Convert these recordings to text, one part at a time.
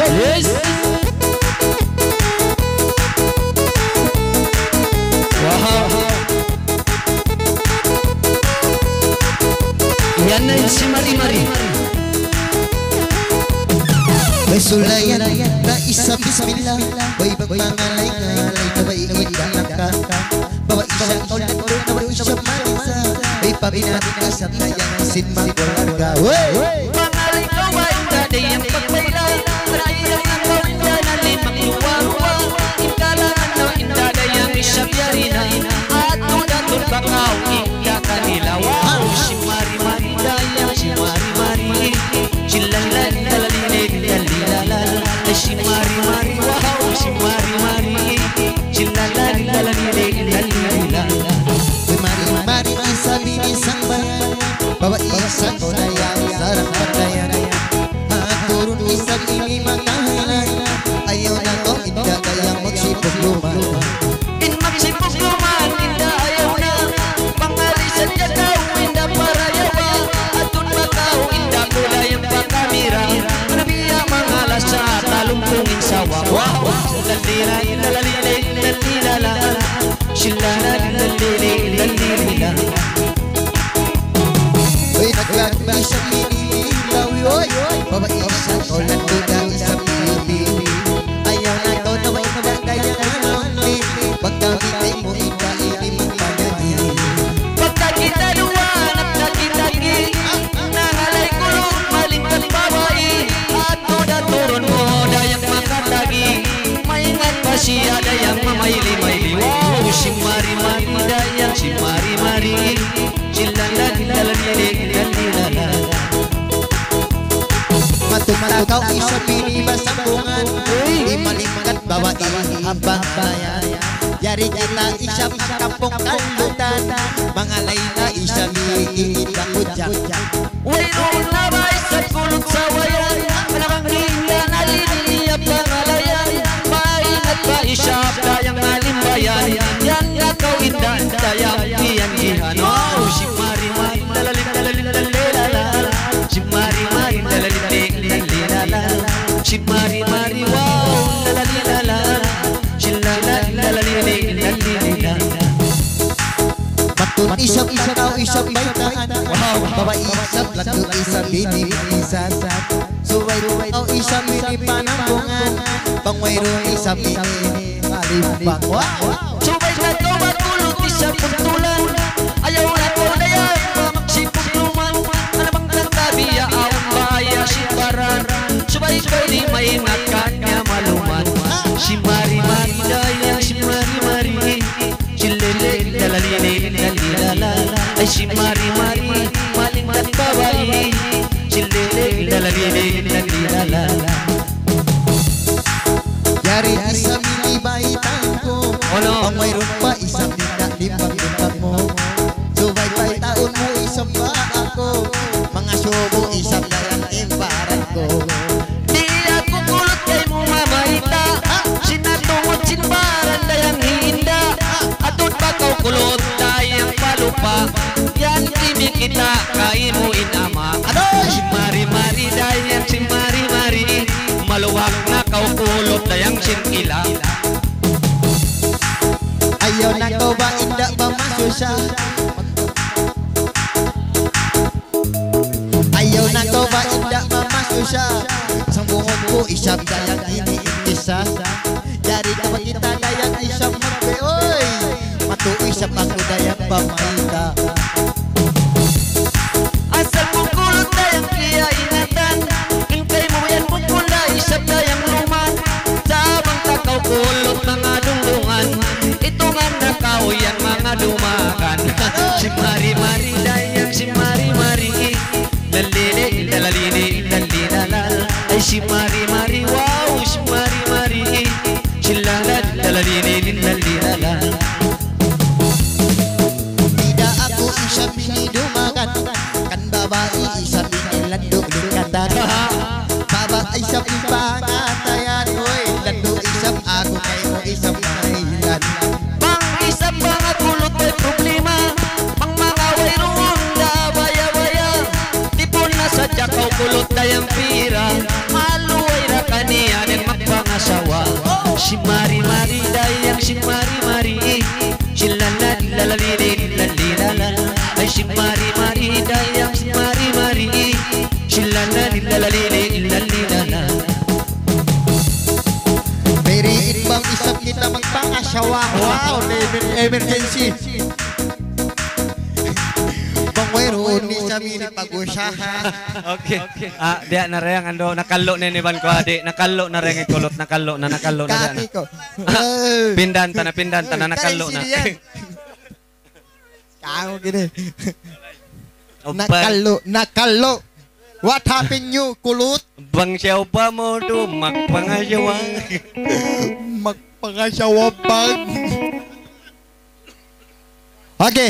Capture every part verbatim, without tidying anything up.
Yes. Wow. Yan na si Mari-Mari. May sulayan na isa bismillah. May pagpangalay ngalay na may iidanak ka. Bawa isang ulan na may isang manisa. May pabinati ka sa tayang sinmang kularga. Pangalay ko ba inda dayang pagbayla. Marailang ang kawinda na limang luwa-luwa. Ikalangan na inda dayang isang yarina. At tudatun bakaw inda kanila. Wow, si Mari-Mari dayang si Mari-Mari. Silalan dalalinig dalilalal. Ay si Mari-Mari, wow, si Mari-Mari. Silalan dalalinig dalilalal. Mari-Mari isa binisang bayan. Bawa isang kulayang sarang pagdayan. Turun isang ini makahalan. Ayaw na to inda kayang magsipog luman. In magsipog luman, inda ayaw na. Pangalisan niya daw, inda para yawa. Atun bakaw, inda kulayang pakamira. Nabiya mga lasa, talumpungin sawa. Wow! Dalila, dalalilig, dalilala. Silala, dalilig, dalilila. Uy, nagkagba isang minilaw. Uy, bawa isang ulan duda isang minilaw. Ayaw na to na may magagayang alonli. Pagkamitay mo ika hindi magpanahin. Pagka kita luwan at nakitagi, nangalay kulong malingkat babae. At tuda turon mo dayang makatagi. Maingat pa siya dayang mamayli-mayli. Wow, si Mari-Mari dayang si Mari-Mari. Silalan dalalilig dalilala. Matumataw isang binibas ang bungan. Di malingkat bawa ihabang bayan. Yari kita isang kampong kalutan. Mga layla isang iiit ang kudyak. Uy, noon na ba isang kulot sa wayan? Manakang hinga na liniliyap pangalayan. Maingat pa isyap dayang nalimbayan. Yan nga kawindan dayang iyan-ihan. Oh, si Mari-Mari dalalim dalalim dalilala. Si Mari-Mari dalalim dalilala. Si Mari-Mari wow dalalilala. Si Lala dalalim dalilala. Matun isang isang tao isang baitaan. Wow, bawa isang lato isang binibisat. Suway tao isang binipanambungan. Pangwayro isang binibalimbang. Wow! Subay na to matulot isang puntulan. Ayaw na to na yan pamagsipog luman. Ano bang katabiya ang baya si Paran. Subay ko di may nakanya maluman. Si Mari-Mari dayang si Mari-Mari. Si Lele dalalilig dalilala. Ay si Mari-Mari malingkat babae. Si Lele dalalilig dalilala. Yari isang binibaitan ko. Pangwayroon pa isang binalimbang-limbang mo. Subay-bay taon mo isang ba ako. Mga subo isang dayang imbaran ko. Di ako kulot kay mo mamahita. Sinatungod sinbaran dayang hinda. Atod pa kaw kulot dayang palupa. Yan kimi kita kain mo inama. Si Mari-Mari dayang si Mari-Mari. Maluwag na kaw kulot dayang sinkila. Ayaw na ko ba inda ba masusya. Ayaw na ko ba inda ba masusya. Sang buhok ko isang dayang iniintisa. Yari ka ba kita dayang isang magbe. Oy, matuoy sa pako dayang pamaita. Asal mong kulot dayang kaya ingatan. Ingkay mo yan mong pula isang dayang luman. Sabang takaw kulot mga dungdungan. Ito nga nakaw yan mga dumakan. Si Mari-Mari dayang si Mari-Mari. Dalili dalalini dalilalal. Ay si Mari-Mari wow si Mari-Mari. Silalan dalalini dalilalal. Tidak ako isang binidumakan. Kan babae isang binilandok lingkatan. Babae isang pangatayan. Uy, landok isang ako kayo isang mahilan. Pang isa mga kulot may problema. Pang mga wayroon da baya-baya. Tipon na sa jakaw kulot dayang pira. Maluway ra kaniya kita magpangasawa. Wow, emergency. Pangwero ni sa mini pag-usahan. Okay. Ah, dia na reyang ando nakalo ni Ban ko adi, nakalo na reyang ikulot, nakalo na nakalo na Kati ko. Pindan ta na pindan ta na nakalo na. Kamo gini. Nakalo, nakalo. What happened you, kulot? Bang siyaw pa mo do magpangasawa. Magpangasawa pag. Okay.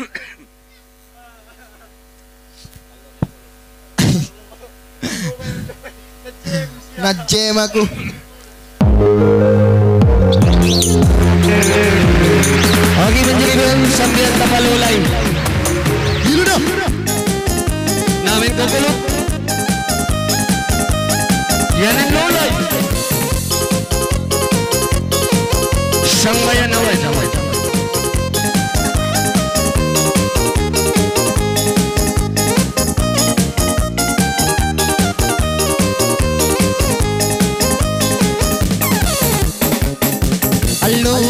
Na-jam ako. Okay, menjadi sambil tapalulay. Dilo na. Namin kukulot. Yan ang lulay. Sang bayan away, samay. Hello.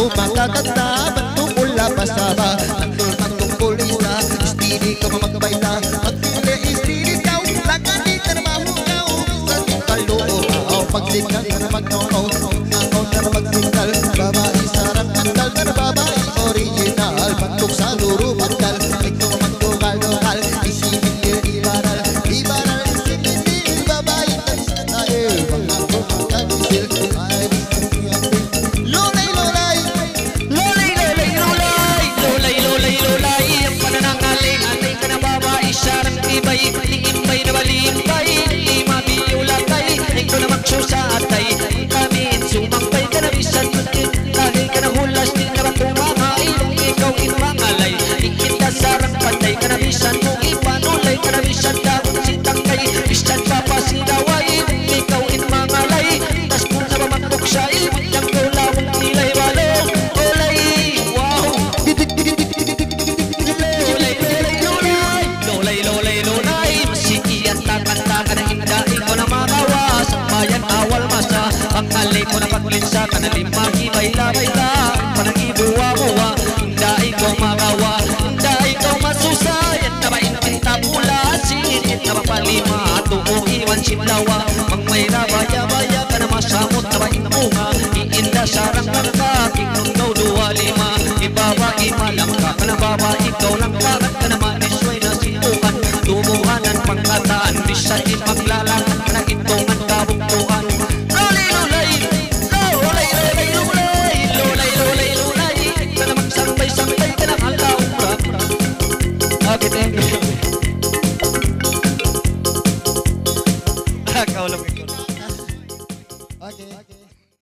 ako makakanta, ba't mula pasaba, nandun matong kulisa, istili ka mamagbayla, magtili istili daw, lagani ka na mahugaw, sa tingkalo, pagsikat ka na magnonaw, ngaw ka na magsikat, babae sarang kandal ka na babae original, pagtok sa luro pagkal, ikaw magtukal-tukal, isipin niya ibaral, ibaral isipin niya babae talis na tayo, mga kumakagisil, ay lolay lolay, Lolay, lolay, lolay, lolay, lolay, lolay, ang pananangalay, alay ka na babae, sarang ibay, iimbay na balimbay, lima biyulatay, ikaw na magsusatay, kami sumambay ka na bisan, lagay ka na hulas, di na ba tumamay, ikaw imangalay, ikita sarang patay ka na bisan, kung ipanulay ka na bisan, dapat sitangkay, bisan papasidaway, ikaw imangalay, tas kung na ba magbuksay, butang tula mong nilay balong, olay, wow, lolay, lolay, lolay, lolay, lolay, lolay, masiki at takan-takan na hinda, ikaw na magawa, sa bayan awal masa, ang alay ko na paglinsa, ka na limagi, bayla-bayla, panagibuwa-buwa, hinda ikaw magawa, hinda ikaw masusa, yan na ba intinta pula, sinit na ba palima, tuong iwan simlawa,